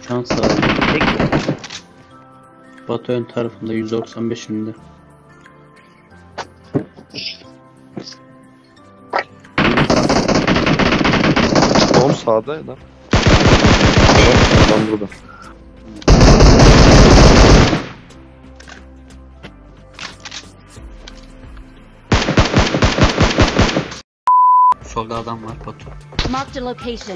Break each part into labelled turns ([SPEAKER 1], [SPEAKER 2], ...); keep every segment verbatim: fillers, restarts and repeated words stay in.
[SPEAKER 1] Şu an sağ. Batı ön tarafında yüz doksan beş önünde.
[SPEAKER 2] Oğlum sağda ya lan. Adam burada.
[SPEAKER 1] Solda adam var Batu.
[SPEAKER 3] Marked a location.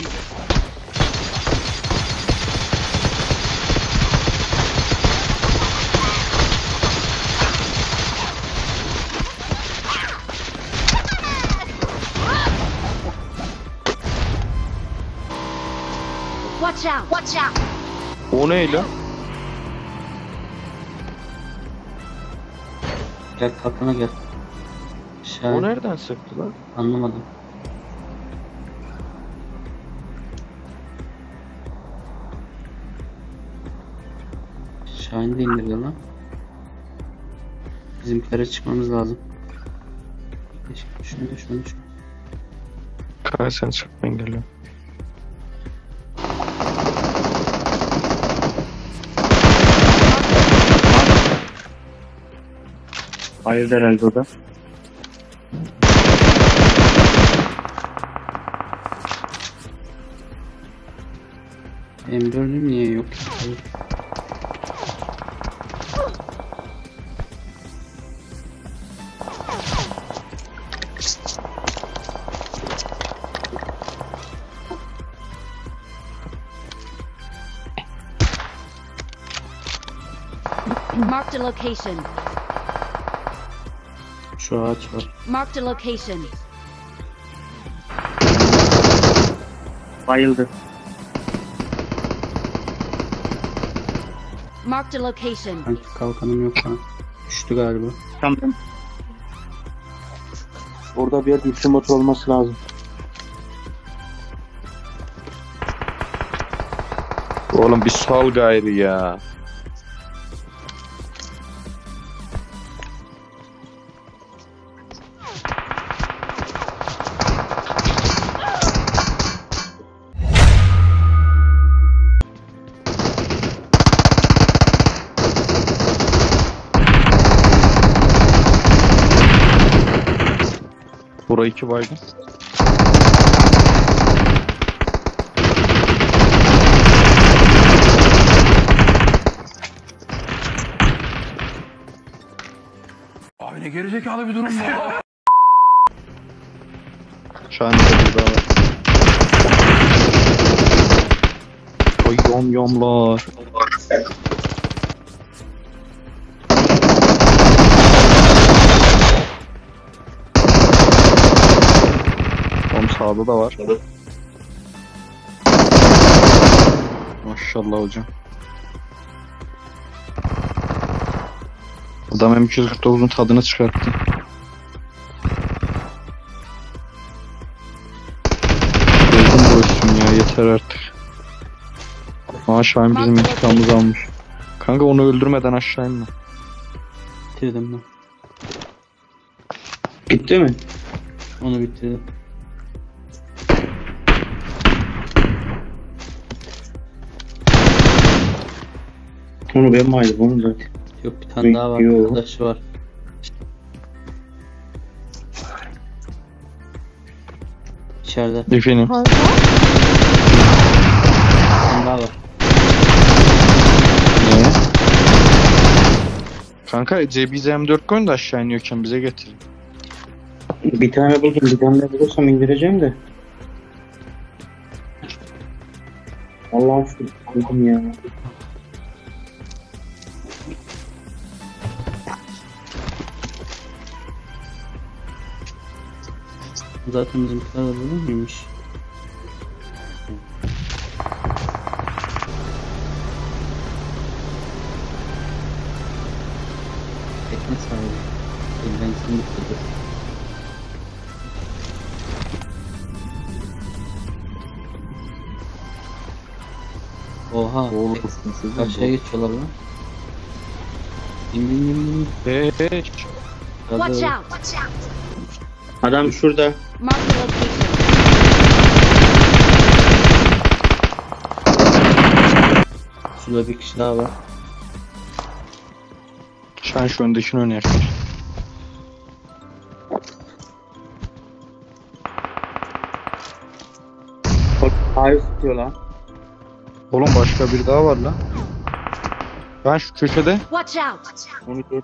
[SPEAKER 3] Watch out! Watch out!
[SPEAKER 2] O ne lan?
[SPEAKER 1] Gel kapına gel. Şahin.
[SPEAKER 2] O nereden sıktı lan?
[SPEAKER 1] Anlamadım. Şahin de indirdi lan. Bizimkilere çıkmamız lazım. Şunu şunu şunu.
[SPEAKER 2] Kay sen çık ben geliyorum.
[SPEAKER 4] Hayır herhalde o da.
[SPEAKER 1] M dört'üm niye yok? Hayır.
[SPEAKER 3] Marked a location.
[SPEAKER 1] Şu ağaç var.
[SPEAKER 3] Marked a location.
[SPEAKER 4] Bayıldı.
[SPEAKER 3] Marked a location.
[SPEAKER 1] Sanki kalkanım yok ha. Düştü galiba.
[SPEAKER 4] Tamam. Orada bir yerde üçlü motor olması lazım.
[SPEAKER 2] Oğlum bir sal gayrı ya. Burayı iki baygın.
[SPEAKER 5] Abi ne gerizekalı bir durum bu.
[SPEAKER 2] Şu anda burada var. Oy yom yomlar. Oğlum sağda da var. Maşallah hocam. Adam M iki yüz kırk dokuzun tadını çıkarttı. Gözüm boşsun ya, yeter artık. Aa Şahin bizim intikamımızı almış. Kanka onu öldürmeden aşağı inme.
[SPEAKER 1] Bitirdim ben.
[SPEAKER 4] Bitti mi?
[SPEAKER 1] Onu bitirdim.
[SPEAKER 4] Onu ben mi ayırdım onu zaten?
[SPEAKER 1] Yok bir tane daha var.
[SPEAKER 4] Yok.
[SPEAKER 1] Arkadaşı var. İçeride.
[SPEAKER 2] Efendim.
[SPEAKER 1] Bir tane daha var.
[SPEAKER 2] Niye? Kanka C B Z M dört koyun da aşağı iniyorken bize getirin.
[SPEAKER 4] Bir tane buldum. Bir tane de bulursam indireceğim de. Allah'ım şükür buldum ya.
[SPEAKER 1] Zaten bizimkiler de burada mıymış? Tekne sahibi. Evlensin mutludur. Oha.
[SPEAKER 2] Oğlum
[SPEAKER 1] Karşıya geçiyorlar lan. Bin bin bin bin.
[SPEAKER 2] Hey hey.
[SPEAKER 3] Watch
[SPEAKER 1] Hadi.
[SPEAKER 3] out! Watch out!
[SPEAKER 4] Adam şurada.
[SPEAKER 3] Marked a location.
[SPEAKER 1] Şurada bir kişi daha var.
[SPEAKER 2] Şahin şu öndekini oynayarsan.
[SPEAKER 4] Hayır tutuyor lan.
[SPEAKER 2] Oğlum başka bir daha var lan. Ben şu köşede.
[SPEAKER 3] Watch out!
[SPEAKER 4] Onu gördüm.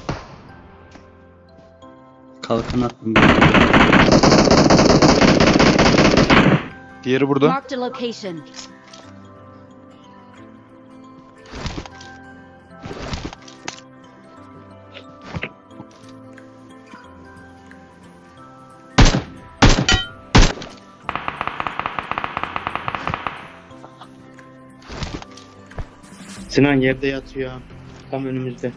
[SPEAKER 1] Kalkan attım.
[SPEAKER 2] Diğeri burada.
[SPEAKER 3] Marked a location.
[SPEAKER 4] Sinan yerde yatıyor. Tam önümüzde.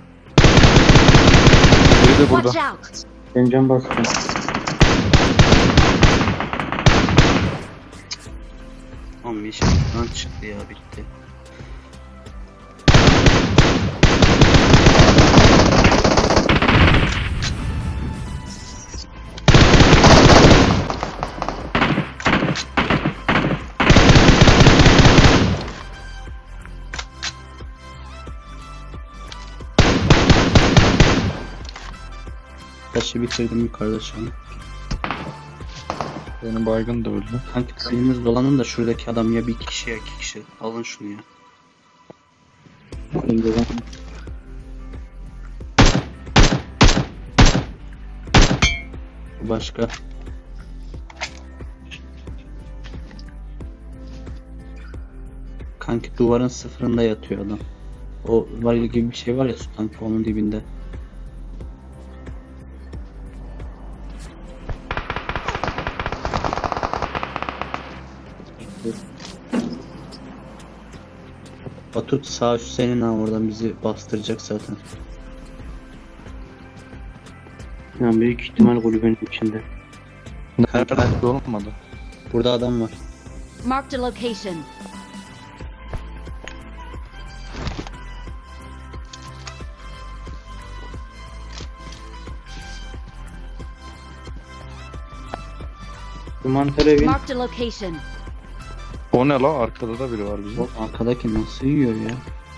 [SPEAKER 2] Biri de burada.
[SPEAKER 3] Watch out!
[SPEAKER 4] Ben can bastım.
[SPEAKER 1] Oğlum yeşilden çıktı ya, bitti. Taşı bitirdim yukarıda şu an.
[SPEAKER 2] Benim baygın da öldü.
[SPEAKER 1] Kanki sayımız dolanın da şuradaki adam ya bir iki kişi ya iki kişi. Alın şunu ya.
[SPEAKER 4] Önce ben.
[SPEAKER 1] Bu başka. Kanki duvarın sıfırında yatıyor adam. O varil gibi bir şey var ya, su tankı onun dibinde. Batu sağ üst senin ha, oradan bizi bastıracak zaten.
[SPEAKER 4] Yani büyük ihtimal kulübenin içinde.
[SPEAKER 2] Nerede olmadı?
[SPEAKER 1] Burada adam var.
[SPEAKER 3] Marked a location.
[SPEAKER 4] Mantar evin.
[SPEAKER 3] Marked a location.
[SPEAKER 2] O ne la? Arkada da biri var bizim.
[SPEAKER 1] Bak arkadaki nasıl yiyor ya?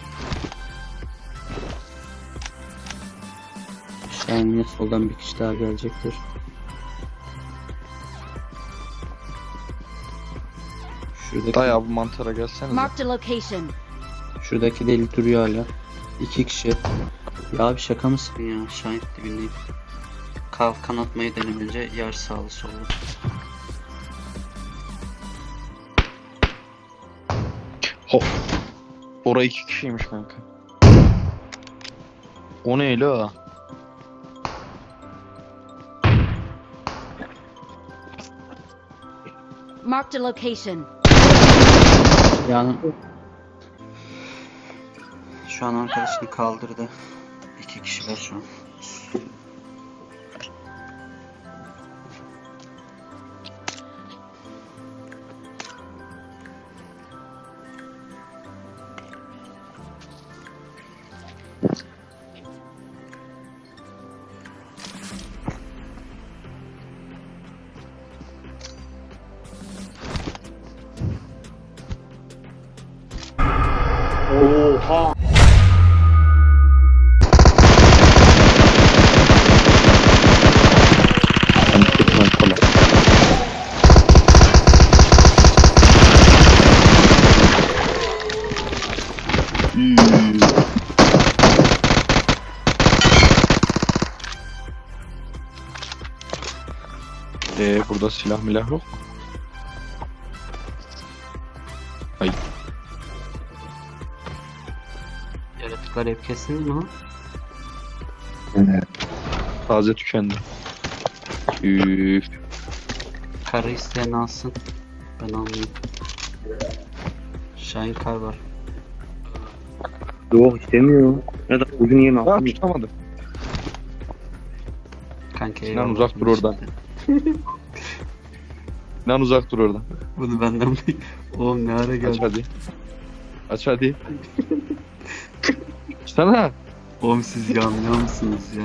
[SPEAKER 1] Aşağı yine soldan bir kişi daha gelecektir. Şuradaki,
[SPEAKER 2] Daya bu mantara gelsene.
[SPEAKER 3] Marked a location.
[SPEAKER 1] şuradaki deli duruyor hala. İki kişi. Ya abi şaka mısın ya? Şahit dibindeyim. Kalkan atmayı denemeyince yer sağlı sollu.
[SPEAKER 2] Hop. Oraya iki kişiymiş kanka. O ne la?
[SPEAKER 3] Marked a location.
[SPEAKER 1] Yani şu an arkadaşını kaldırdı. İki kişiler şu an.
[SPEAKER 4] Oha.
[SPEAKER 2] Ee, burada silah milah yok. Ay.
[SPEAKER 1] Yaratıklar hep kesin mi?
[SPEAKER 2] Taze tükendi. Üf.
[SPEAKER 1] Karı isteyen alsın. Ben almayayım. Şahin kar var.
[SPEAKER 4] Yok istemiyor. Ya da ucunu yeme.
[SPEAKER 2] Aa, tutamadım.
[SPEAKER 1] Kanka
[SPEAKER 2] Sinan
[SPEAKER 1] eyvallah.
[SPEAKER 2] uzak dur oradan. Lan uzak dur oradan.
[SPEAKER 1] Bunu benden mi? Oğlum ne ara
[SPEAKER 2] Aç
[SPEAKER 1] geldi?
[SPEAKER 2] hadi. Aç hadi. Sana.
[SPEAKER 1] Oğlum siz yanıyor musunuz ya?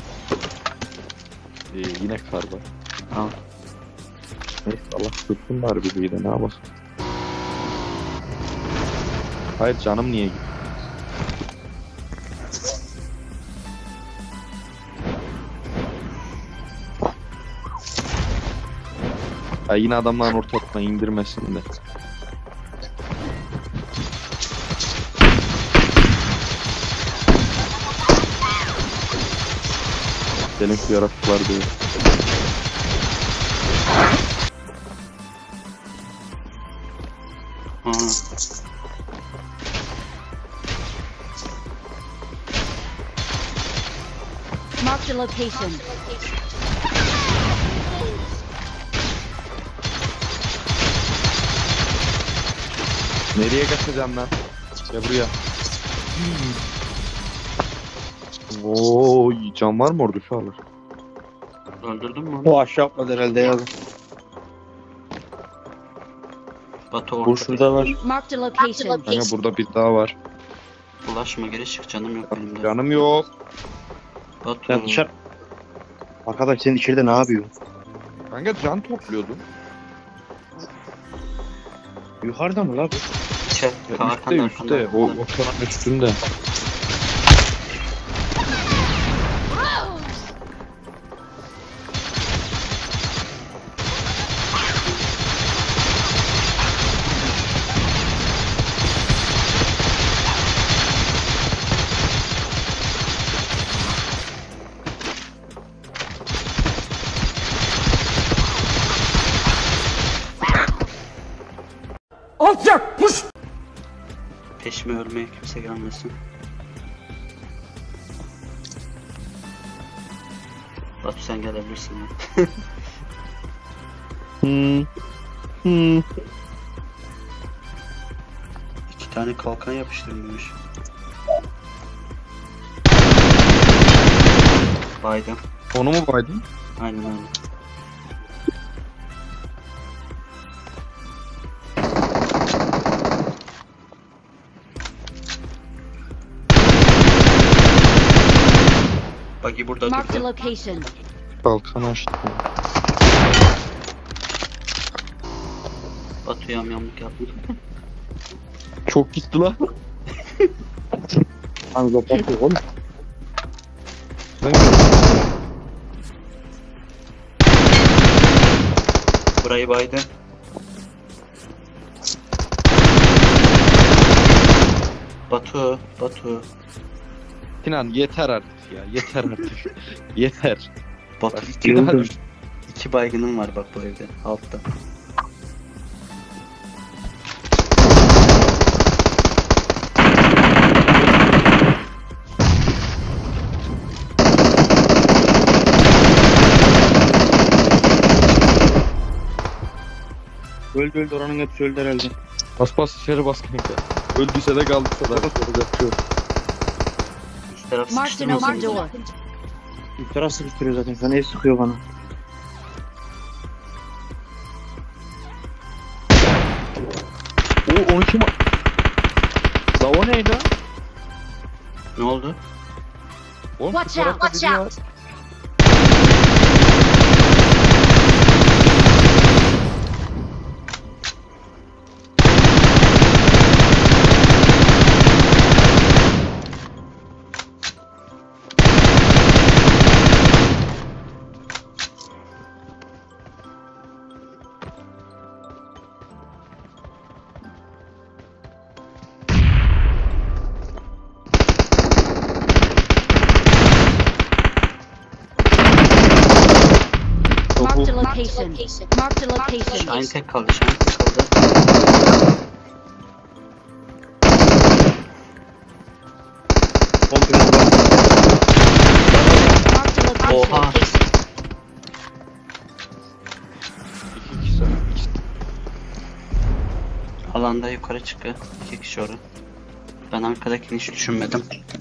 [SPEAKER 2] Ee, yine kar var.
[SPEAKER 1] Al.
[SPEAKER 2] Neyse Allah tutsun bari bizi de ne yapalım. Hayır canım niye gitti? Ya yine adamların ortasına indirmesin de. Benim şu yaratıklar değil.
[SPEAKER 1] Ha.
[SPEAKER 3] Marked a location.
[SPEAKER 2] Nereye kaçacağım lan? Gel buraya. Oo, can var mı orada şu an?
[SPEAKER 1] Öldürdün mü onu?
[SPEAKER 4] O aşağı atladı herhalde ya.
[SPEAKER 1] Batu
[SPEAKER 4] Bu
[SPEAKER 1] orada.
[SPEAKER 4] şurada var.
[SPEAKER 3] Marked a location.
[SPEAKER 2] Kanka burada bir daha var.
[SPEAKER 1] Ulaşma, geri çık, canım yok benim de.
[SPEAKER 2] Canım yok.
[SPEAKER 1] Batu.
[SPEAKER 4] Sen dışarı... Arkadaş sen içeride ne yapıyorsun?
[SPEAKER 2] Kanka can topluyordum.
[SPEAKER 4] Yukarıda mı la bu?
[SPEAKER 1] İçer.
[SPEAKER 2] Ya
[SPEAKER 1] Arkanda,
[SPEAKER 2] üstte
[SPEAKER 1] arkanda,
[SPEAKER 2] üstte. O
[SPEAKER 1] arkanda.
[SPEAKER 2] ortanın üstünde.
[SPEAKER 1] Peşime ölmeye kimse gelmesin. Batu sen gelebilirsin. ya.
[SPEAKER 2] Hmm. Hmm.
[SPEAKER 1] İki tane kalkan yapıştırılmış. Baydım.
[SPEAKER 2] Onu mu baydın?
[SPEAKER 1] Aynen öyle. Bagi burada
[SPEAKER 3] Marked a
[SPEAKER 1] durdu.
[SPEAKER 3] location.
[SPEAKER 2] Kalkan açtım.
[SPEAKER 1] Batu yamyamlık yaptı.
[SPEAKER 2] Çok gitti lan.
[SPEAKER 4] Lan kapat yok oğlum.
[SPEAKER 1] Burayı baydı. Batu, Batu.
[SPEAKER 2] Sinan yeter artık ya. Yeter artık. Yeter.
[SPEAKER 1] Batu
[SPEAKER 2] Bak,
[SPEAKER 1] iki,
[SPEAKER 2] bir daha
[SPEAKER 4] Yıldız.
[SPEAKER 2] düş-
[SPEAKER 1] iki baygınım var bak bu evde, altta.
[SPEAKER 4] Öldü öldü oranın hepsi öldü herhalde.
[SPEAKER 2] Bas bas içeri bas kanka. Öldüyse de kaldıysa da.
[SPEAKER 1] Üst taraf
[SPEAKER 3] Marked an open
[SPEAKER 1] sıkıştırmasın.
[SPEAKER 3] door.
[SPEAKER 4] Bir taraf sıkıştırıyor zaten. Sana ev sıkıyor bana.
[SPEAKER 2] O onu kim? La o neydi lan?
[SPEAKER 1] Ne oldu?
[SPEAKER 2] Oğlum
[SPEAKER 3] Watch
[SPEAKER 2] şu tarafta
[SPEAKER 3] out,
[SPEAKER 2] biri
[SPEAKER 3] watch
[SPEAKER 2] var.
[SPEAKER 3] out. Marked a location. Marked a location.
[SPEAKER 1] Şahin tek kaldı, Şahin tek kaldı.
[SPEAKER 4] Komple var.
[SPEAKER 3] Marked a location.
[SPEAKER 1] Oha.
[SPEAKER 2] İki kişi. İki-
[SPEAKER 1] Alanda yukarı çıktı. İki kişi orada. Ben arkadakini hiç düşünmedim.